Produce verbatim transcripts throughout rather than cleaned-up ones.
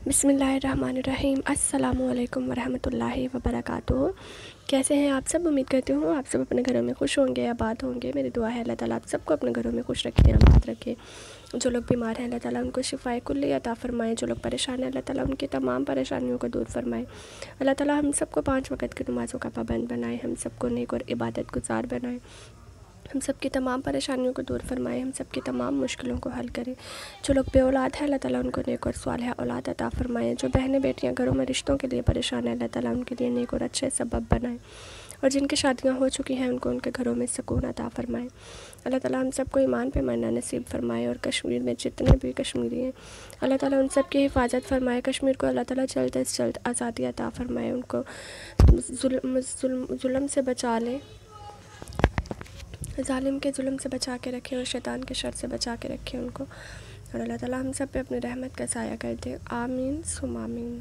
बिस्मिल्लाहिर्रहमानिर्रहीम अस्सलामुअलैकुम वरहमतुल्लाहि वबरकातुहू। कैसे हैं आप सब? उम्मीद करती हूँ आप सब अपने घरों में खुश होंगे, आबाद होंगे। मेरी दुआ है अल्लाह ताला आप सबको अपने घरों में खुश रखे, आबाद रखे। जो लोग बीमार हैं अल्लाह ताला उनको शिफाए कुल्ली अता फ़रमाए। जो लोग परेशान हैं अल्लाह ताला उनकी तमाम परेशानियों को दूर फरमाए। अल्लाह ताला हम सबको पाँच वक़्त की नमाज़ों का पाबंद बनाए, हम सबको नेक और इबादत गुज़ार बनाए, हम सब की तमाम परेशानियों को दूर फरमाए, हम सब की तमाम मुश्किलों को हल करें। जो लोग बेऔलाद हैं अल्लाह ताला उनको नेक और सालिहा औलाद अता फ़रमाए। जो बहनें बेटियां घरों में रिश्तों के लिए परेशान हैं अल्लाह ताला उनके लिए नेक और अच्छे सबब बनाए। और जिनकी शादियां हो चुकी हैं उनको उनके घरों में सुकून अता फ़रमाए। अल्लाह ताला हम सबको ईमान पे मरना नसीब फरमाए। और कश्मीर में जितने भी कश्मीरी हैं अल्लाह ताला उन सब की हिफाजत फरमाए। कश्मीर को अल्लाह ताला जल्द अज जल्द आज़ादी अता फ़रमाए, उनको जुल्म जुल्म जुल्म से बचा लें, ज़ालिम के जुल्म से बचा के रखें और शैतान के शर से बचा के रखें उनको। और अल्लाह ताला हम सब पे अपनी रहमत का साया कर दे, आमीन सुम आमीन।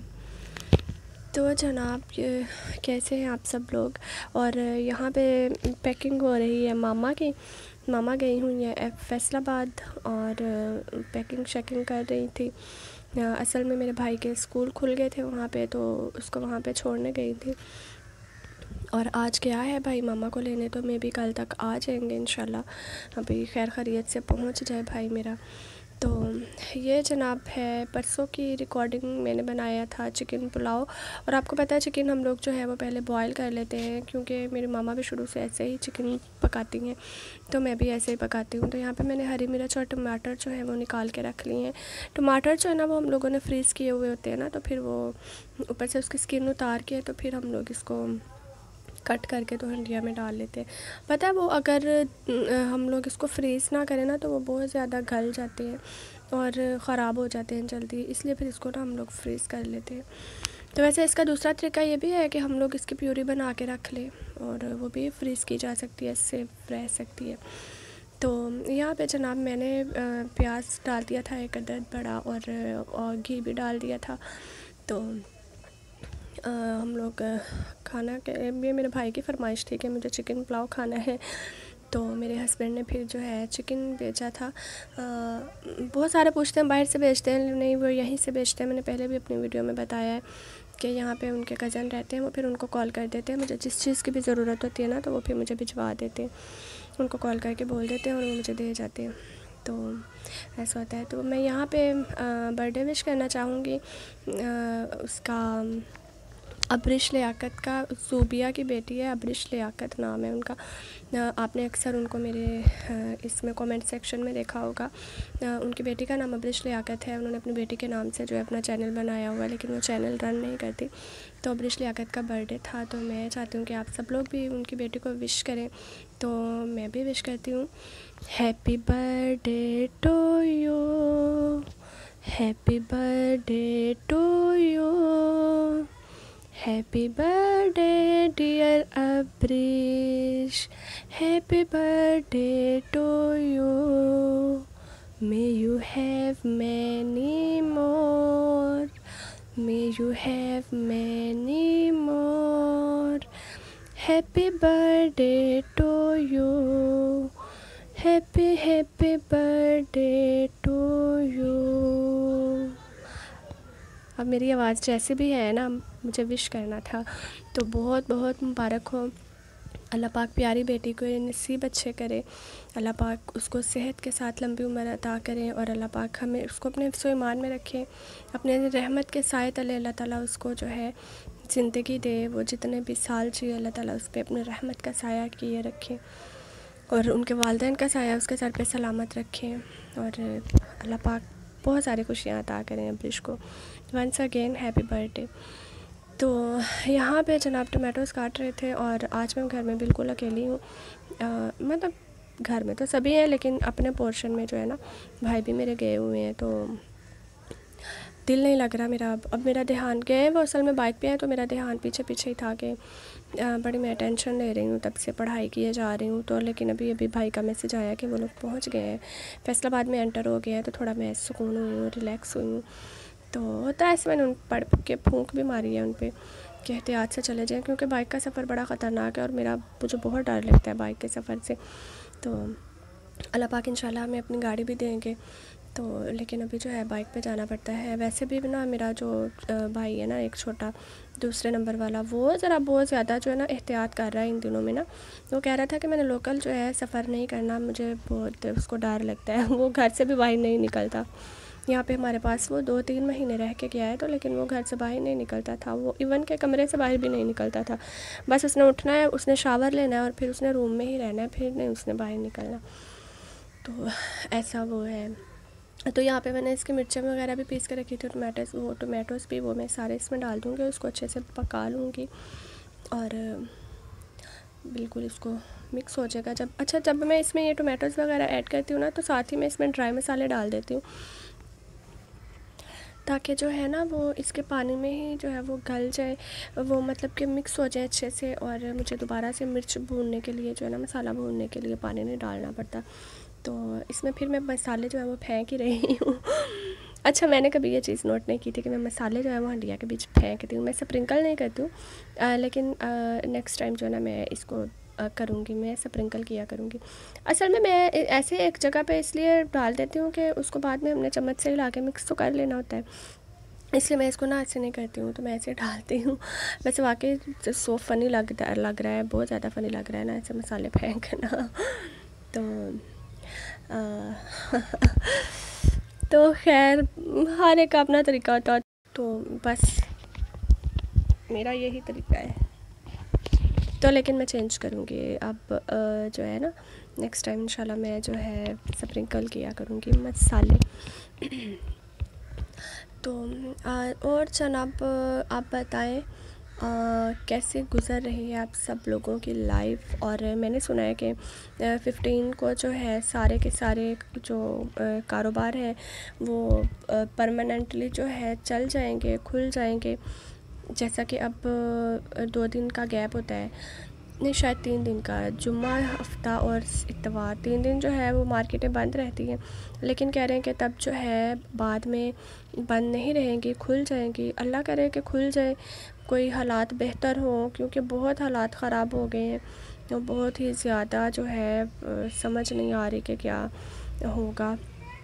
तो जनाब ये कैसे हैं आप सब लोग? और यहाँ पे पैकिंग हो रही है मामा की। मामा गई हुई हैं फैसलाबाद और पैकिंग शैकिंग कर रही थी। असल में मेरे भाई के स्कूल खुल गए थे वहाँ पे, तो उसको वहाँ पे छोड़ने गई थी। और आज गया है भाई मामा को लेने, तो मे भी कल तक आ जाएंगे इंशाल्लाह। अभी खैर खैरियत से पहुंच जाए भाई मेरा। तो ये जनाब है परसों की रिकॉर्डिंग मैंने बनाया था चिकन पुलाव। और आपको पता है चिकन हम लोग जो है वो पहले बॉयल कर लेते हैं, क्योंकि मेरी मामा भी शुरू से ऐसे ही चिकन पकाती हैं, तो मैं भी ऐसे ही पकाती हूँ। तो यहाँ पे मैंने हरी मिर्च और टमाटर जो है वो निकाल के रख लिए हैं। टमाटर जो है ना वो हम लोगों ने फ्रीज़ किए हुए होते हैं ना, तो फिर वो ऊपर से उसकी स्किन उतार के तो फिर हम लोग इसको कट करके तो हंडिया में डाल लेते हैं। पता है वो अगर हम लोग इसको फ्रीज़ ना करें ना तो वो बहुत ज़्यादा गल जाते हैं और ख़राब हो जाते हैं जल्दी, इसलिए फिर इसको ना हम लोग फ्रीज़ कर लेते हैं। तो वैसे इसका दूसरा तरीका ये भी है कि हम लोग इसकी प्यूरी बना के रख लें और वो भी फ्रीज़ की जा सकती है, इससे रह सकती है। तो यहाँ पे जनाब मैंने प्याज डाल दिया था एक अदद बड़ा, और, और घी भी डाल दिया था। तो आ, हम लोग खाना के ये मेरे भाई की फ़रमाइश थी कि मुझे चिकन पुलाव खाना है, तो मेरे हस्बैंड ने फिर जो है चिकन भेजा था। आ, बहुत सारे पूछते हैं बाहर से भेजते हैं, नहीं वो यहीं से भेजते हैं। मैंने पहले भी अपनी वीडियो में बताया है कि यहाँ पे उनके कज़न रहते हैं, वो फिर उनको कॉल कर देते हैं। मुझे जिस चीज़ की भी ज़रूरत होती है ना तो वो फिर मुझे भिजवा देते हैं, उनको कॉल करके बोल देते हैं और वो मुझे दे जाते हैं। तो ऐसा होता है। तो मैं यहाँ पे बर्थडे विश करना चाहूँगी उसका अब्रिश लियाकत का, सूबिया की बेटी है, अब्रिश लियाकत नाम है उनका। आपने अक्सर उनको मेरे इसमें कमेंट सेक्शन में देखा होगा। उनकी बेटी का नाम अब्रिश लियाकत है। उन्होंने अपनी बेटी के नाम से जो है अपना चैनल बनाया हुआ है, लेकिन वो चैनल रन नहीं करती। तो अब्रिश लियाकत का बर्थडे था, तो मैं चाहती हूँ कि आप सब लोग भी उनकी बेटी को विश करें, तो मैं भी विश करती हूँ। Happy birthday to you, happy birthday to you, Happy birthday dear Abrish, happy birthday to you, may you have many more, may you have many more, happy birthday to you, happy happy birthday to you। अब मेरी आवाज़ जैसे भी है ना, मुझे wish करना था, तो बहुत बहुत मुबारक हो। अल्लाह पाक प्यारी बेटी को नसीब अच्छे करे, अल्लाह पाक उसको सेहत के साथ लंबी उम्र अता करें, और अल्लाह पाक हमें उसको अपने हिफ्ज़ ईमान में रखे, अपने रहमत के साए तले अल्लाह ताला उसको जो है ज़िंदगी दे। वो जितने भी साल जिए अल्लाह ताला उस पर अपने रहमत का साया किए रखे, और उनके वालिदैन का साया उसके सर पे सलामत रखें, और अल्लाह पाक बहुत सारी खुशियाँ अता करें अब्रिश को। Once again happy birthday. तो यहाँ पे जनाब टमाटोज़ काट रहे थे, और आज मैं घर में बिल्कुल अकेली हूँ। मतलब घर में तो सभी हैं, लेकिन अपने पोर्शन में जो है ना भाई भी मेरे गए हुए हैं, तो दिल नहीं लग रहा मेरा। अब अब मेरा ध्यान गए वो असल में बाइक पे है, तो मेरा ध्यान पीछे पीछे ही था कि बड़ी मैं टेंशन ले रही हूँ, तब से पढ़ाई किए जा रही हूँ। तो लेकिन अभी अभी भाई का मैसेज आया कि वो लोग पहुँच गए हैं, फैसलाबाद में एंटर हो गए हैं, तो थोड़ा मैं सुकून हुई हूँ, रिलैक्स हुई हूँ। तो होता है ऐसे, मैंने उन पढ़ के फूंक भी मारी है उन पर कि एहतियात से चले जाएँ, क्योंकि बाइक का सफ़र बड़ा ख़तरनाक है और मेरा मुझे बहुत डर लगता है बाइक के सफ़र से। तो अल्लाह पाक इंशाल्लाह हमें अपनी गाड़ी भी देंगे, तो लेकिन अभी जो है बाइक पे जाना पड़ता है। वैसे भी ना मेरा जो भाई है ना एक छोटा दूसरे नंबर वाला, वो ज़रा बहुत ज़्यादा जो है ना एहतियात कर रहा है इन दिनों में ना। वो कह रहा था कि मैंने लोकल जो है सफ़र नहीं करना, मुझे बहुत उसको डर लगता है। वो घर से भी बाहर नहीं निकलता। यहाँ पे हमारे पास वो दो तीन महीने रह के गया है, तो लेकिन वो घर से बाहर नहीं निकलता था। वो इवन के कमरे से बाहर भी नहीं निकलता था। बस उसने उठना है, उसने शावर लेना है और फिर उसने रूम में ही रहना है, फिर नहीं उसने बाहर निकलना। तो ऐसा वो है। तो यहाँ पे मैंने इसकी मिर्चें वगैरह भी पीस के रखी थी, टोमेटोज़ वो टोमेटोज़ भी वो मैं सारे इसमें डाल दूँगी, उसको अच्छे से पका लूँगी और बिल्कुल इसको मिक्स हो जाएगा जब। अच्छा, जब मैं इसमें ये टोमेटोज़ वगैरह ऐड करती हूँ ना, तो साथ ही मैं इसमें ड्राई मसाले डाल देती हूँ, ताकि जो है ना वो इसके पानी में ही जो है वो गल जाए, वो मतलब कि मिक्स हो जाए अच्छे से। और मुझे दोबारा से मिर्च भूनने के लिए जो है ना, मसाला भूनने के लिए पानी नहीं डालना पड़ता। तो इसमें फिर मैं मसाले जो है वो फेंक ही रही हूँ। अच्छा, मैंने कभी ये चीज़ नोट नहीं की थी कि मैं मसाले जो है वो हंडिया के बीच फेंकती हूँ। मैं स्प्रिंकल नहीं करती हूँ, लेकिन नेक्स्ट टाइम जो है ना मैं इसको करूँगी, मैं स्प्रिंकल किया करूँगी। असल में मैं ऐसे एक जगह पे इसलिए डाल देती हूँ कि उसको बाद में हमने चम्मच से हिला के मिक्स तो कर लेना होता है, इसलिए मैं इसको ना ऐसे नहीं करती हूँ, तो मैं ऐसे डालती हूँ। वैसे वाकई सो फ़नी लग लग रहा है, बहुत ज़्यादा फ़नी लग रहा है ना ऐसे मसाले फेंकना। तो आ, तो खैर हर एक का अपना तरीका होता है, तो बस मेरा यही तरीका है। तो लेकिन मैं चेंज करूँगी अब, जो है ना नेक्स्ट टाइम इंशाल्लाह मैं जो है स्प्रिंकल किया करूँगी मसाले। तो और जनाब आप बताएं कैसे गुज़र रही है आप सब लोगों की लाइफ। और मैंने सुना है कि फिफ्टीन को जो है सारे के सारे जो कारोबार हैं वो परमानेंटली जो है चल जाएंगे, खुल जाएंगे। जैसा कि अब दो दिन का गैप होता है, नहीं शायद तीन दिन का, जुम्मा, हफ्ता और इतवार, तीन दिन जो है वो मार्केटें बंद रहती हैं। लेकिन कह रहे हैं कि तब जो है बाद में बंद नहीं रहेंगी, खुल जाएंगी। अल्लाह करे कि खुल जाए, कोई हालात बेहतर हो, क्योंकि बहुत हालात ख़राब हो गए हैं। तो बहुत ही ज़्यादा जो है समझ नहीं आ रही कि क्या होगा।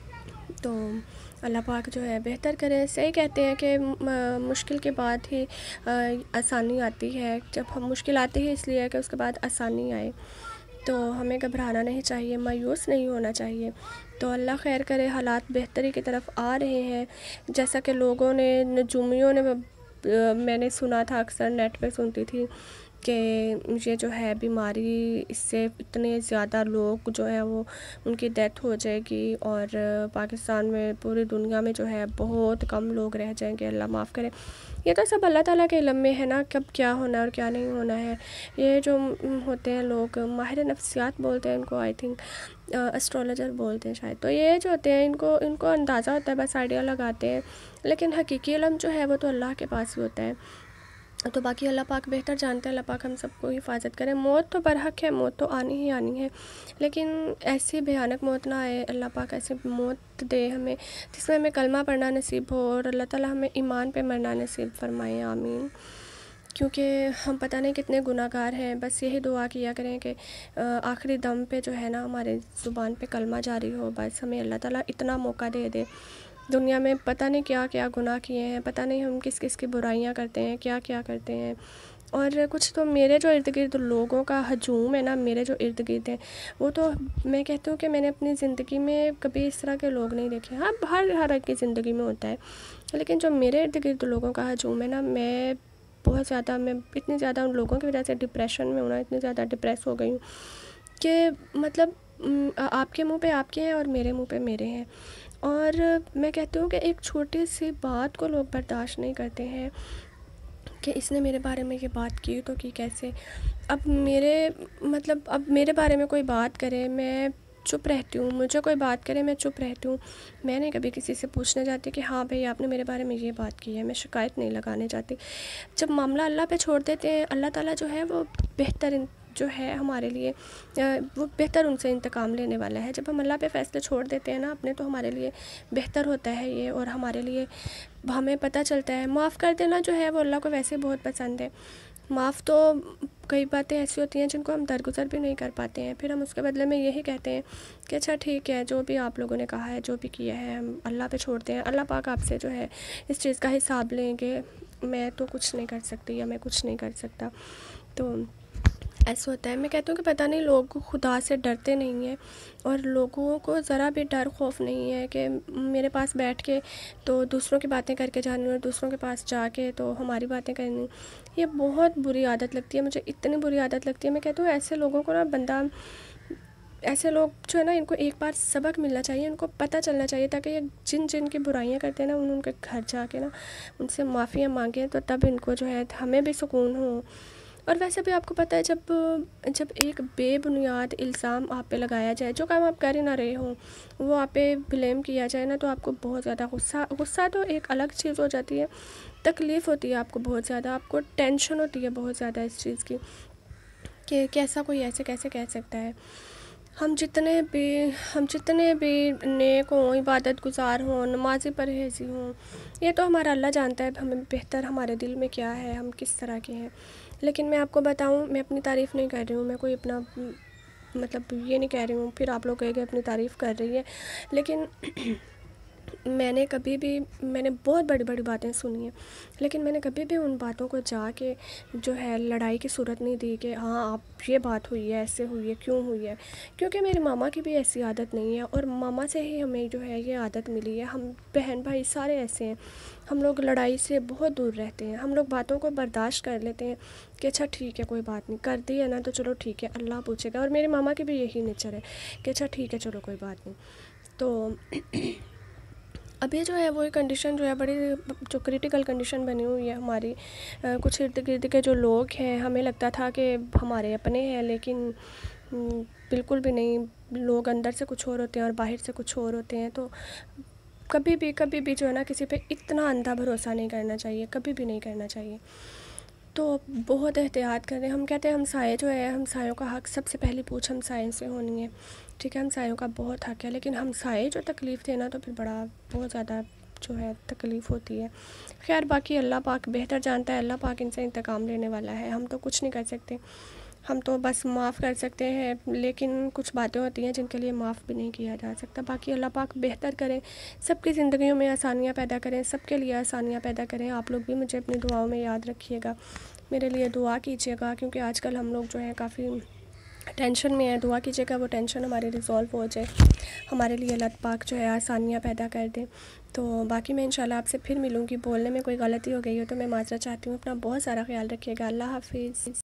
तो अल्लाह पाक जो है बेहतर करे। सही कहते हैं कि मुश्किल के बाद ही आसानी आती है। जब हम मुश्किल आती है इसलिए है कि उसके बाद आसानी आए। तो हमें घबराना नहीं चाहिए, मायूस नहीं होना चाहिए। तो अल्लाह खैर करे, हालात बेहतरी की तरफ आ रहे हैं। जैसा कि लोगों ने, नजूमियों ने, मैंने सुना था, अक्सर नेट पे सुनती थी कि ये जो है बीमारी, इससे इतने ज़्यादा लोग जो है वो उनकी डेथ हो जाएगी और पाकिस्तान में, पूरी दुनिया में जो है बहुत कम लोग रह जाएंगे। अल्लाह माफ़ करे। ये तो सब अल्लाह ताला के इल्म में है ना, कब क्या होना है और क्या नहीं होना है। ये जो होते हैं लोग, माहिर नफ्सियात बोलते हैं इनको, आई थिंक एस्ट्रोलॉजर बोलते हैं शायद। तो ये जो होते हैं इनको इनको अंदाज़ा होता है, बस आइडिया लगाते हैं, लेकिन हकीकी इल्म जो है वो तो अल्लाह के पास ही होता है। तो बाकी अल्लाह पाक बेहतर जानते हैं। अल्लाह पाक हम सबको हिफाजत करें। मौत तो बरहक है, मौत तो आनी ही आनी है, लेकिन ऐसी भयानक मौत ना आए। अल्लाह पाक ऐसी मौत दे हमें जिसमें हमें कलमा पढ़ना नसीब हो और अल्लाह ताला हमें ईमान पे मरना नसीब फरमाए, आमीन। क्योंकि हम पता नहीं कितने गुनाहगार हैं। बस यही दुआ किया करें कि आखिरी दम पे जो है ना हमारे ज़ुबान पे कलमा जारी हो। बस हमें अल्लाह ताला इतना मौका दे दे। दुनिया में पता नहीं क्या क्या गुनाह किए हैं, पता नहीं हम किस किस की बुराइयां करते हैं, क्या क्या करते हैं। और कुछ तो मेरे जो इर्द गिर्द लोगों का हजूम है ना, मेरे जो इर्द गिर्द हैं, वो तो मैं कहती हूँ कि मैंने अपनी ज़िंदगी में कभी इस तरह के लोग नहीं देखे। हाँ, हर हर एक की ज़िंदगी में होता है, लेकिन जो मेरे इर्द गिर्द लोगों का हजूम है ना, मैं बहुत ज़्यादा, मैं इतनी ज़्यादा उन लोगों की वजह से डिप्रेशन में हूँ ना, इतनी ज़्यादा डिप्रेस हो गई हूँ कि मतलब आपके मुंह पे आपके हैं और मेरे मुंह पे मेरे हैं। और मैं कहती हूँ कि एक छोटी सी बात को लोग बर्दाश्त नहीं करते हैं कि इसने मेरे बारे में ये बात की तो कि कैसे। अब मेरे मतलब अब मेरे बारे में कोई बात करे, मैं चुप रहती हूँ। मुझे कोई बात करे, मैं चुप रहती हूँ। मैं नहीं कभी किसी से पूछने जाती कि हाँ भाई आपने मेरे बारे में ये बात की है। मैं शिकायत नहीं लगाने जाती। जब मामला अल्लाह पे छोड़ देते हैं, अल्लाह ताला जो है वो बेहतर जो है हमारे लिए, वो बेहतर उनसे इंतकाम लेने वाला है। जब हम अल्लाह पे फ़ैसले छोड़ देते हैं ना अपने, तो हमारे लिए बेहतर होता है ये। और हमारे लिए हमें पता चलता है, माफ़ कर देना जो है वो अल्लाह को वैसे बहुत पसंद है। माफ़ तो कई बातें ऐसी होती हैं जिनको हम दरगुजर भी नहीं कर पाते हैं, फिर हम उसके बदले में यही कहते हैं कि अच्छा ठीक है, जो भी आप लोगों ने कहा है, जो भी किया है, हम अल्लाह पे छोड़ते हैं, अल्लाह पाक आपसे जो है इस चीज़ का हिसाब लेंगे, मैं तो कुछ नहीं कर सकती या मैं कुछ नहीं कर सकता। तो ऐसा होता है। मैं कहती हूँ कि पता नहीं लोग खुदा से डरते नहीं हैं, और लोगों को ज़रा भी डर खौफ नहीं है कि मेरे पास बैठ के तो दूसरों की बातें करके जानी और दूसरों के पास जाके तो हमारी बातें करनी। ये बहुत बुरी आदत लगती है मुझे, इतनी बुरी आदत लगती है। मैं कहती हूँ ऐसे लोगों को ना बंदा ऐसे लोग जो है ना, इनको एक बार सबक मिलना चाहिए, इनको पता चलना चाहिए, ताकि ये जिन जिन की बुराइयां करते हैं ना, उन उनके घर जाके ना उनसे माफ़ियाँ मांगें, तो तब इनको जो है हमें भी सुकून हो। और वैसे भी आपको पता है, जब जब एक बेबुनियाद इल्ज़ाम आप पे लगाया जाए, जो काम आप कर ही ना रहे हो, वो आप पे ब्लेम किया जाए ना, तो आपको बहुत ज़्यादा गुस्सा गुस्सा तो एक अलग चीज़ हो जाती है, तकलीफ़ होती है आपको बहुत ज़्यादा, आपको टेंशन होती है बहुत ज़्यादा इस चीज़ की कि कैसा कोई ऐसे कैसे कह सकता है। हम जितने भी हम जितने भी नेक हों, इबादत गुज़ार हों, नमाज़ी परहेज़ी हों, ये तो हमारा अल्लाह जानता है हमें बेहतर हमारे दिल में क्या है, हम किस तरह के हैं। लेकिन मैं आपको बताऊं, मैं अपनी तारीफ़ नहीं कर रही हूँ, मैं कोई अपना मतलब ये नहीं कह रही हूँ, फिर आप लोग कहेंगे अपनी तारीफ़ कर रही है, लेकिन मैंने कभी भी मैंने बहुत बड़ी बड़ी बातें सुनी हैं, लेकिन मैंने कभी भी उन बातों को जाके जो है लड़ाई की सूरत नहीं दी कि हाँ आप ये बात हुई है, ऐसे हुई है, क्यों हुई है। क्योंकि मेरी मामा की भी ऐसी आदत नहीं है, और मामा से ही हमें जो है ये आदत मिली है। हम बहन भाई सारे ऐसे हैं, हम लोग लड़ाई से बहुत दूर रहते हैं, हम लोग बातों को बर्दाश्त कर लेते हैं कि अच्छा ठीक है, कोई बात नहीं, कर दी है ना तो चलो ठीक है, अल्लाह पूछेगा। और मेरी मामा की भी यही नेचर है कि अच्छा ठीक है, चलो कोई बात नहीं। तो अभी जो है वो कंडीशन जो है बड़ी जो क्रिटिकल कंडीशन बनी हुई है हमारी। आ, कुछ इर्द गिर्द के जो लोग हैं, हमें लगता था कि हमारे अपने हैं, लेकिन बिल्कुल भी नहीं। लोग अंदर से कुछ और होते हैं और बाहर से कुछ और होते हैं। तो कभी भी कभी भी जो है ना, किसी पे इतना अंधा भरोसा नहीं करना चाहिए, कभी भी नहीं करना चाहिए। तो बहुत एहतियात करें। हम कहते हैं हमसाए जो है, हमसायों का हक़ सबसे पहली पूछ हमसायों से होनी है, ठीक है, हमसायों का बहुत हक़ है। लेकिन हमसाए जो तकलीफ़ थे ना, तो फिर बड़ा बहुत ज़्यादा जो है तकलीफ़ होती है। खैर बाकी अल्लाह पाक बेहतर जानता है, अल्लाह पाक इनसे इंतकाम लेने वाला है, हम तो कुछ नहीं कर सकते, हम तो बस माफ़ कर सकते हैं। लेकिन कुछ बातें होती हैं जिनके लिए माफ़ भी नहीं किया जा सकता। बाकी अल्लाह पाक बेहतर करें, सबकी ज़िंदगियों में आसानियाँ पैदा करें, सबके लिए आसानियाँ पैदा करें। आप लोग भी मुझे अपनी दुआओं में याद रखिएगा, मेरे लिए दुआ कीजिएगा, क्योंकि आजकल हम लोग जो है काफ़ी टेंशन में है। दुआ कीजिएगा वो टेंशन हमारी रिज़ॉल्व हो जाए, हमारे लिए अल्लाह पाक जो है आसानियाँ पैदा कर दें। तो बाकी मैं इंशाल्लाह आपसे फिर मिलूँगी। बोलने में कोई गलती हो गई हो तो मैं माज़रत चाहती हूँ। अपना बहुत सारा ख्याल रखिएगा। अल्लाह हाफ़िज़।